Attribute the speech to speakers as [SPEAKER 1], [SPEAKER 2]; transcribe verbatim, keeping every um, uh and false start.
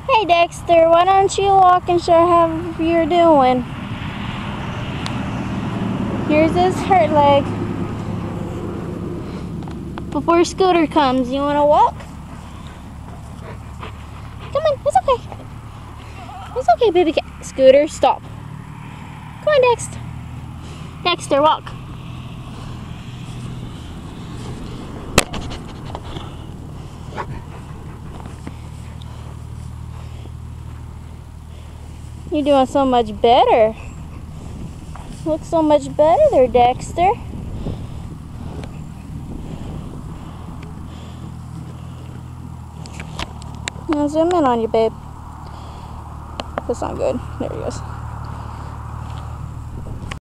[SPEAKER 1] Hey Dexter, why don't you walk and show how you're doing? Here's his hurt leg. Before Scooter comes, you wanna walk? Come on, it's okay. It's okay, baby cat. Scooter, stop. Come on, Dexter. Dexter, walk. You're doing so much better. Looks so much better there, Dexter. Now zoom in on you, babe. That's not good. There he goes.